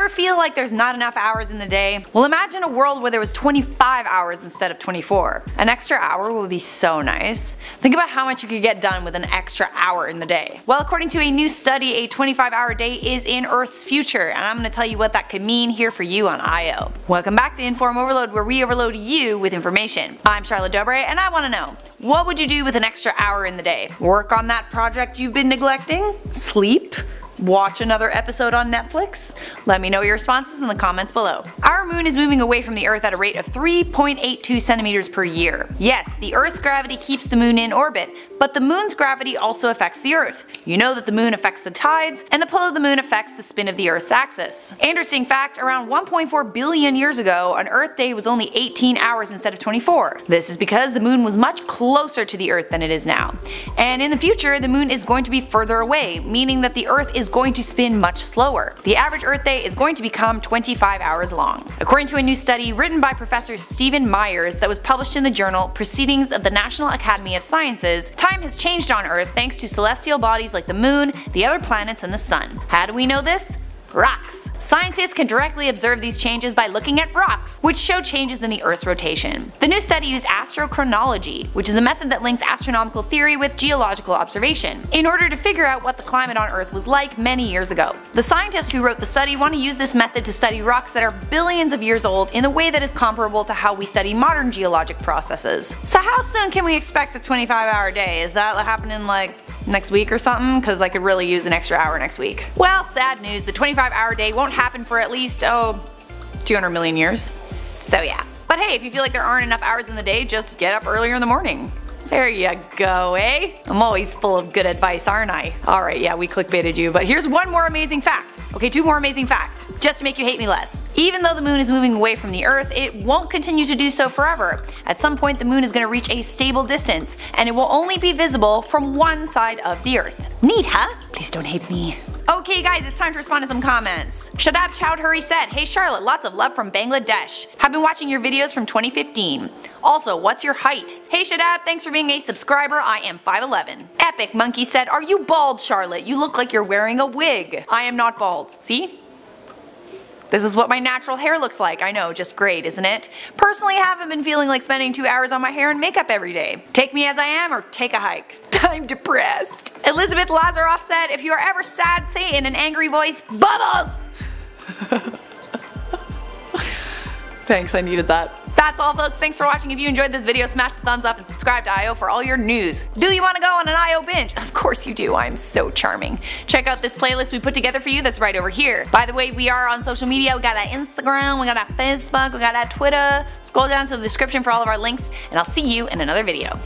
Ever feel like there's not enough hours in the day? Well, imagine a world where there was 25 hours instead of 24. An extra hour would be so nice. Think about how much you could get done with an extra hour in the day. Well, according to a new study, a 25-hour day is in Earth's future, and I'm going to tell you what that could mean here for you on IO. Welcome back to InformOverload, where we overload you with information. I'm Charlotte Dobre, and I want to know, what would you do with an extra hour in the day? Work on that project you've been neglecting? Sleep? Watch another episode on Netflix? Let me know your responses in the comments below. Our moon is moving away from the Earth at a rate of 3.82 centimeters per year. Yes, the Earth's gravity keeps the moon in orbit, but the moon's gravity also affects the Earth. You know that the moon affects the tides, and the pull of the moon affects the spin of the Earth's axis. Interesting fact, around 1.4 billion years ago, an Earth day was only 18 hours instead of 24. This is because the moon was much closer to the Earth than it is now. And in the future, the moon is going to be further away, meaning that the Earth is going to spin much slower. The average Earth day is going to become 25 hours long. According to a new study written by Professor Stephen Myers that was published in the journal Proceedings of the National Academy of Sciences, time has changed on Earth thanks to celestial bodies like the moon, the other planets, and the sun. How do we know this? Rocks. Scientists can directly observe these changes by looking at rocks, which show changes in the Earth's rotation. The new study used astrochronology, which is a method that links astronomical theory with geological observation, in order to figure out what the climate on Earth was like many years ago. The scientists who wrote the study want to use this method to study rocks that are billions of years old in a way that is comparable to how we study modern geologic processes. So how soon can we expect a 25-hour day? Is that happening like next week or something? Cause I could really use an extra hour next week. Well, sad news, the 25-hour day won't happen for at least, 200 million years. So yeah. But hey, if you feel like there aren't enough hours in the day, just get up earlier in the morning. There you go, eh? I'm always full of good advice, aren't I? Alright, yeah, we clickbaited you, but here's one more amazing fact. Okay, two more amazing facts, just to make you hate me less. Even though the moon is moving away from the Earth, it won't continue to do so forever. At some point the moon is going to reach a stable distance, and it will only be visible from one side of the Earth. Neat, huh? Please don't hate me. Okay guys, it's time to respond to some comments. Shadab Chowdhury said, "Hey Charlotte, lots of love from Bangladesh. Have been watching your videos from 2015. Also, what's your height?" Hey Shadab, thanks for being a subscriber, I am 5'11". Epic Monkey said, "Are you bald, Charlotte? You look like you're wearing a wig." I am not bald, see? This is what my natural hair looks like. I know, just great, isn't it? Personally, I haven't been feeling like spending 2 hours on my hair and makeup every day. Take me as I am or take a hike. I'm depressed. Elizabeth Lazaroff said, "If you are ever sad, say in an angry voice, bubbles!" Thanks, I needed that. That's all folks, thanks for watching. If you enjoyed this video, smash the thumbs up and subscribe to IO for all your news. Do you want to go on an IO binge? Of course you do, I'm so charming. Check out this playlist we put together for you that's right over here. By the way, we are on social media. We got our Instagram, we got our Facebook, we got our Twitter. Scroll down to the description for all of our links, and I'll see you in another video.